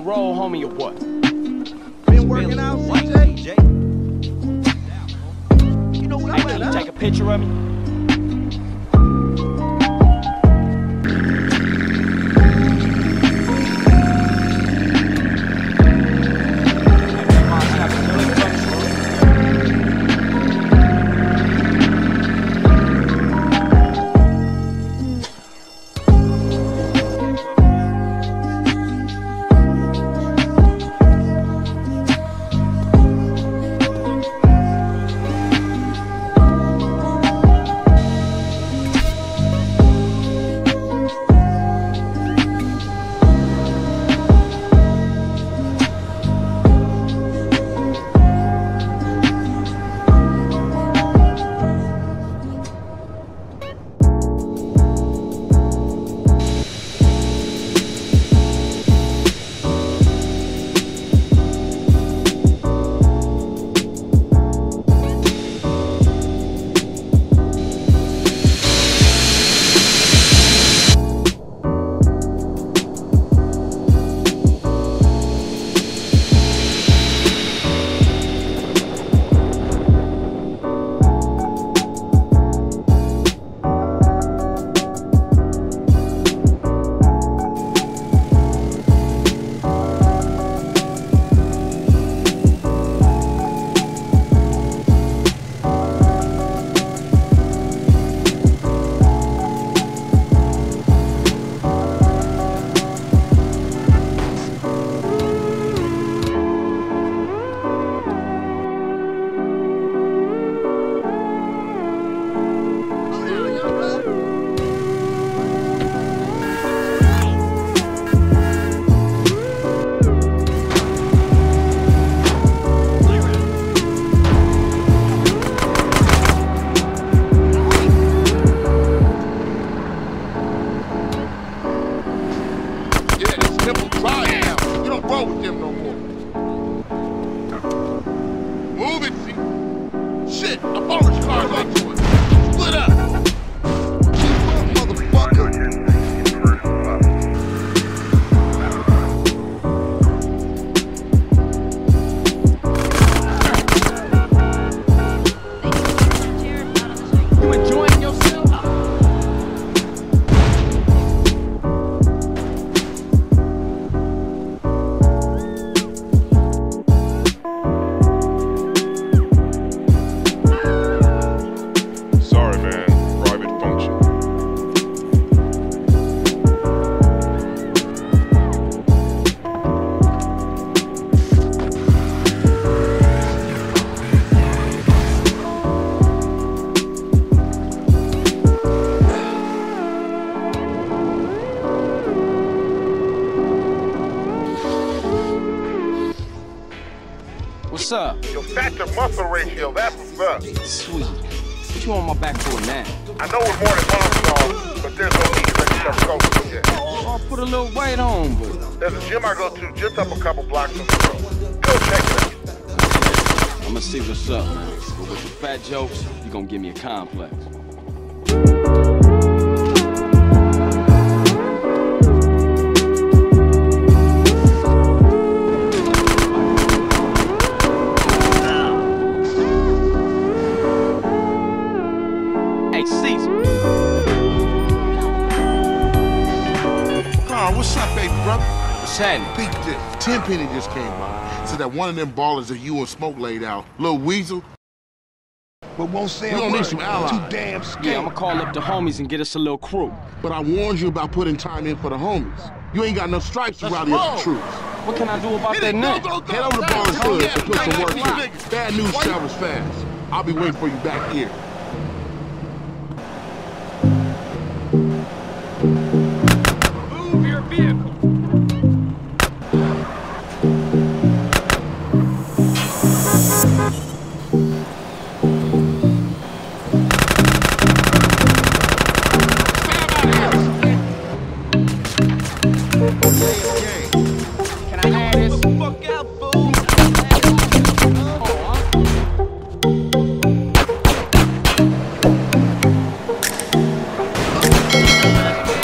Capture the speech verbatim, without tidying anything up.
roll, homie, or what? Been working out, C J? You know what Hey, I'm can at, you huh? take a picture of me? What's up? Your fat to muscle ratio, that's what's up. Sweet. What you on my back for now? I know it's more than muscle, but there's no need to let yourself go for yet. Oh, I'll put a little weight on, but... There's a gym I go to just up a couple blocks from the road. Go check it out. I'ma see what's up, man. But with the fat jokes, you gonna give me a complex. What's up, baby brother? What's happening? Peep this. Tenpenny just came by. Said that one of them ballers that you and Smoke laid out, Lil Weasel. But won't say We a don't word. need some allies. Too damn scared. Yeah, I'ma call up the homies and get us a little crew. But I warned you about putting time in for the homies. You ain't got no stripes to rally up the troops. What can I do about that now? Head over to Baller's Hood and put some work in. Bad news travels fast. I'll be waiting for you back here. Move your vehicle. Can I have this? Fuck out, fool. Oh, huh?